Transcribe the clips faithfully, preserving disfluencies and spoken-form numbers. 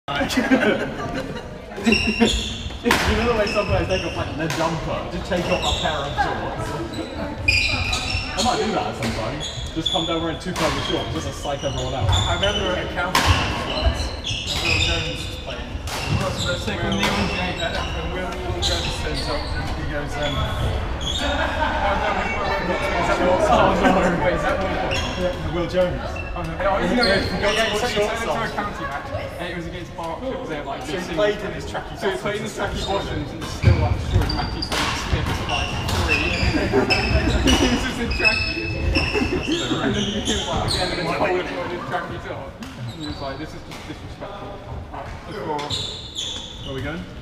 You know the way some players take off like the jumper, just take off a pair of shorts. I might do that sometimes. Just come down wearing two pairs of shorts, just to psych everyone out. I remember at a county once, Will Jones was playing. Let's take on Neil James and Will Will Jones turns up and he goes, um, oh no, wait, is that Will? Yeah, Will Jones. Oh no, oh, yeah, yeah, yeah, yeah, he turned into a county match and it was against Berkshire because they had like So he played in his tracky So he played in his tracky bottoms and still like scored Matthew Smith to like three. He was just in trackies. And then he came like again and then Colin put his trackies on. And he was like, this is just disrespectful. Where are we going?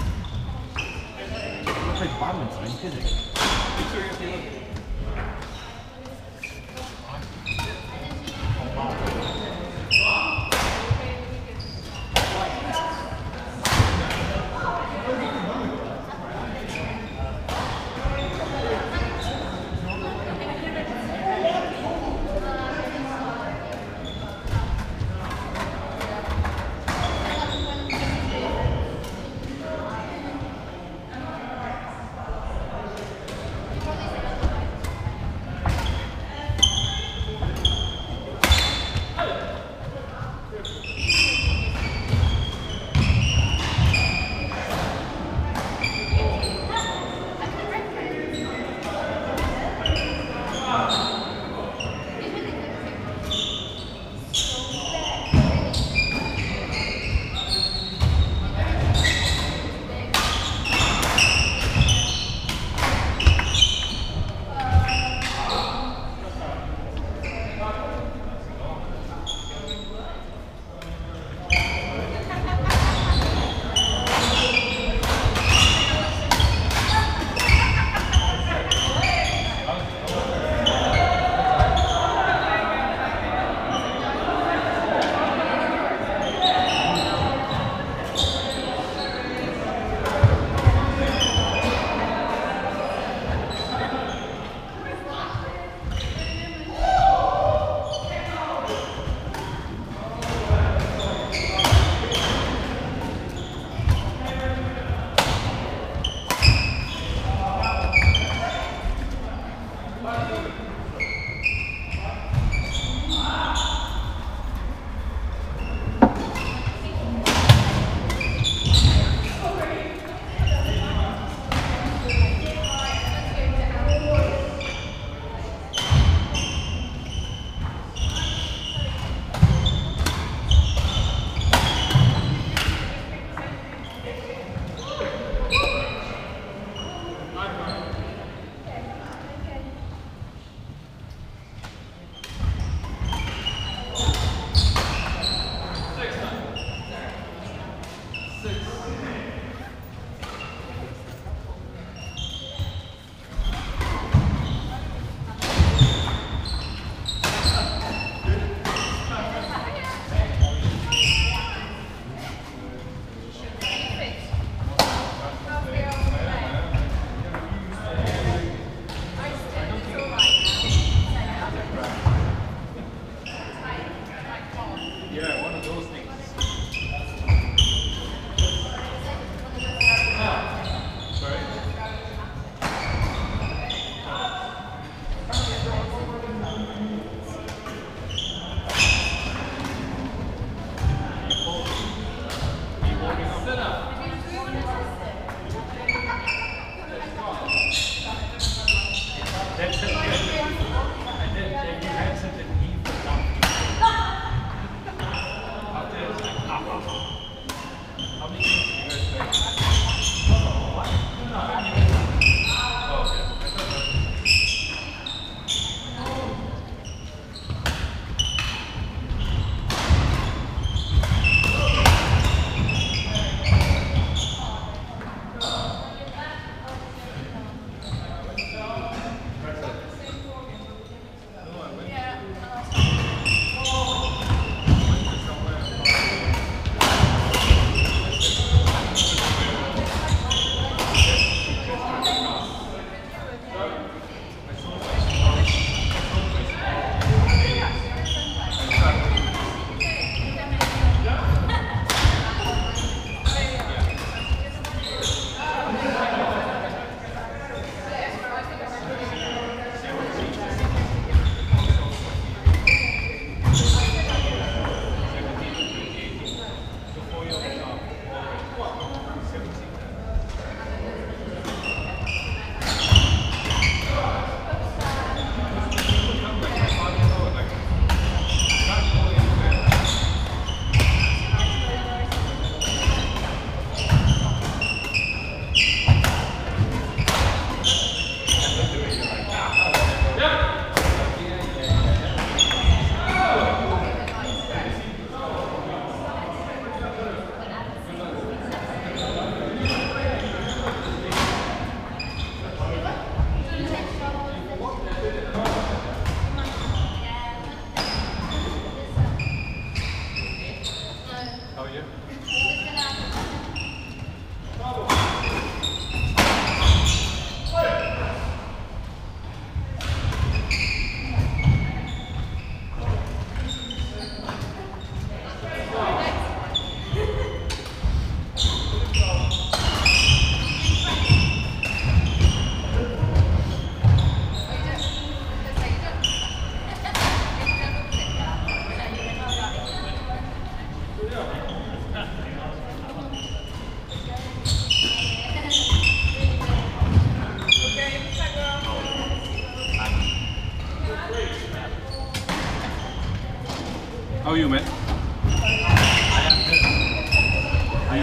I'm going to play badminton, are you kidding? He's doing it for you.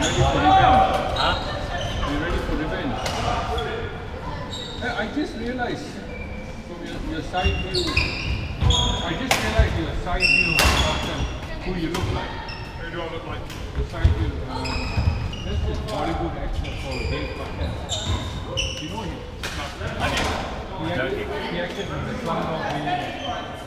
Are you ready for revenge? I just realized from your, your side view, I just realized your side view of them, who you look like. Who do I look like? The side view, uh, this is Bollywood actor called Dave Patel. Do you know him? I do. He acted, he acted in the Slumdog Millionaire.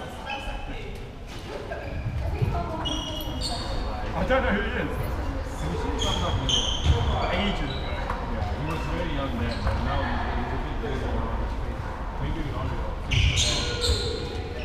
I don't know who he is. Have you seen Slumdog Millionaire? Ages ago. Yeah, he was very young then, but now he's, he's a bit older on his face. Maybe in Hollywood.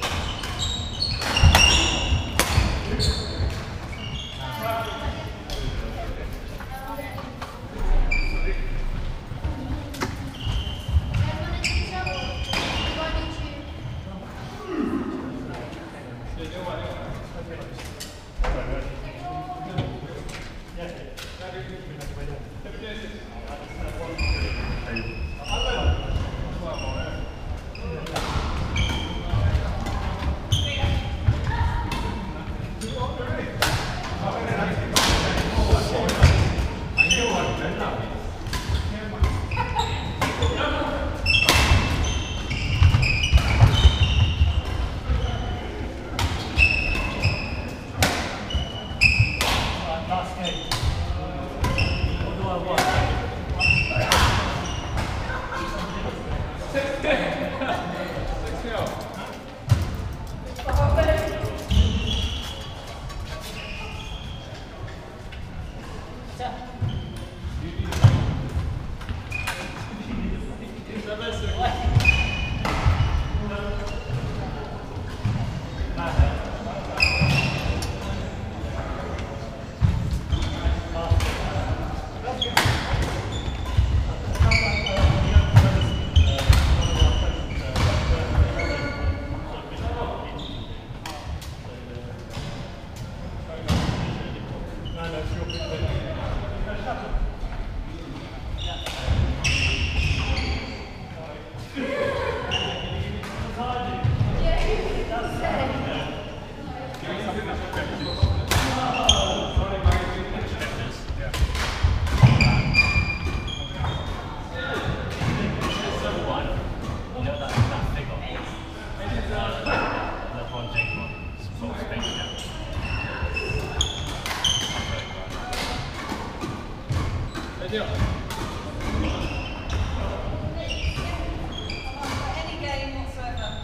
Any game whatsoever.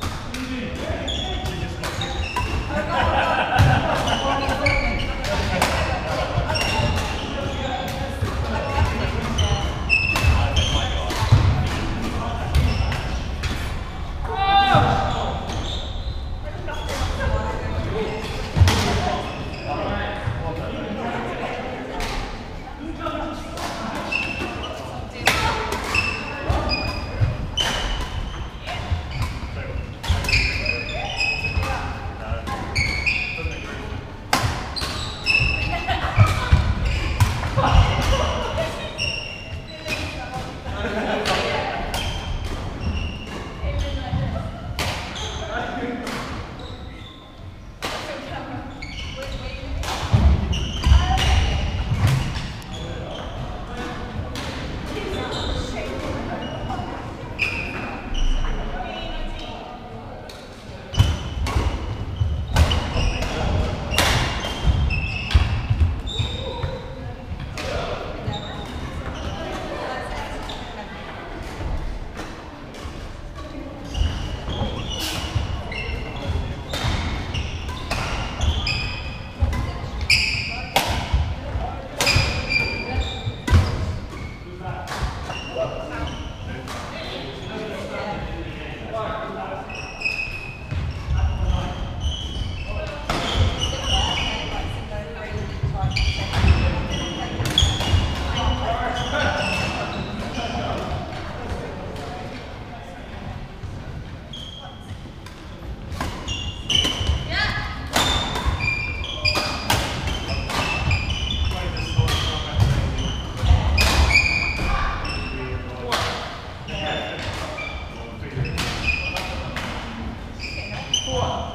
Four.